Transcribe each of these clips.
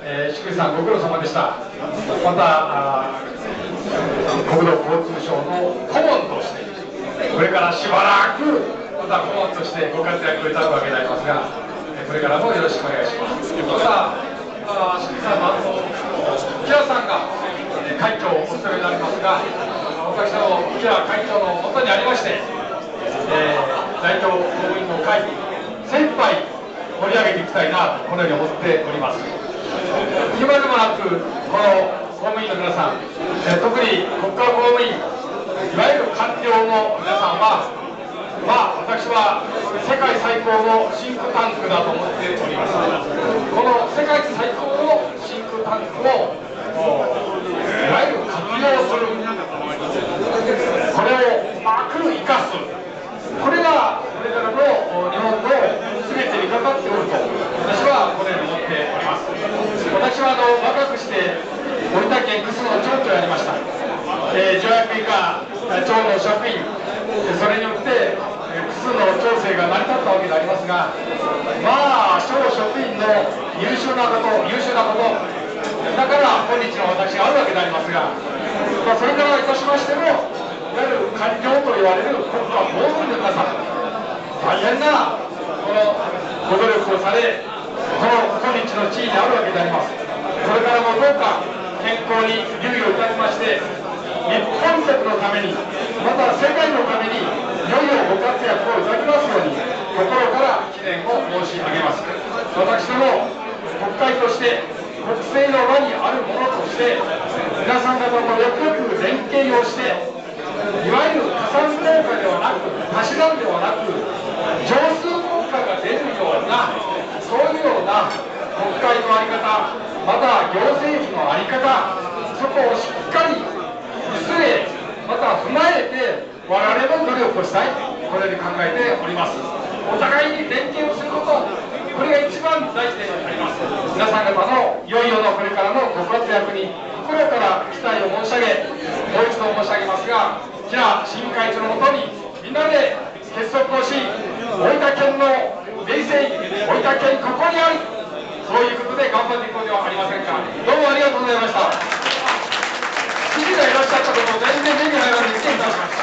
祝さんご苦労様でした。また国土交通省の顧問としてこれからしばらくまた顧問としてご活躍をいただくわけでありますが、これからもよろしくお願いします。また祝さんの木田さんが会長をお務めになりますが、私の木田会長のもとにありまして、大東公務員の会精一杯盛り上げていきたいなとこのように思っております。言うまでもなくこの公務員の皆さん、特に国家公務員いわゆる官僚の皆さんは私は世界最高のシンクタンクだと思っております。この世界最高のシンクタンクをいわゆる活用する、これをうまく生かす、これがこれからの日本の全てにかかっておると私はこのように思っております。私は若くして大分県楠の町長をやりました。条約以下町の職員、それによって楠の町政が成り立ったわけでありますが、町職員の優秀なことだから今日の私があるわけでありますが、それからいたしましても、いわゆる官僚と言われる国家公務員の皆さん、大変なこのご努力をされ、この今日の地位にあるわけであります。これからもどうか健康に留意をいたしまして、日本国のために、また世界のために、いよいよご活躍をいただきますように、心から記念を申し上げます。私ども国会として国政の場にあるものとして、皆さん方とよくよく連携をして、いわゆる加算効果ではなく、足し算ではなく、上数効果が出るような、そういうような国会の在り方、また行政府の在り方、そこをしっかり見据え、また踏まえて、我々も努力をしたい、このように考えております。お互いに連携をすること、これが一番大事であります。皆さん方のいよいよのこれからのご活躍に心から期待を申し上げ、もう一度申し上げますが、木田新会長のもとにみんなで結束をし、大分県の冷静、大分県ここにある、そういうことで頑張っていこうではありませんか。どうもありがとうございました。知事がいらっしゃったことを全然目に入らずに失礼いたしました。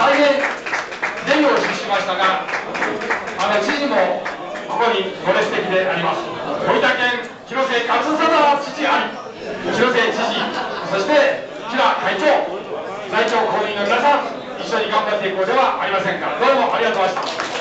大変礼をしましたが、知事もここにご列席であります。大分県広瀬勝貞知事あり、広瀬知事、そして木田会長、在庁公務員の皆さん、一緒に頑張っていこうではありませんか。どうもありがとうございました。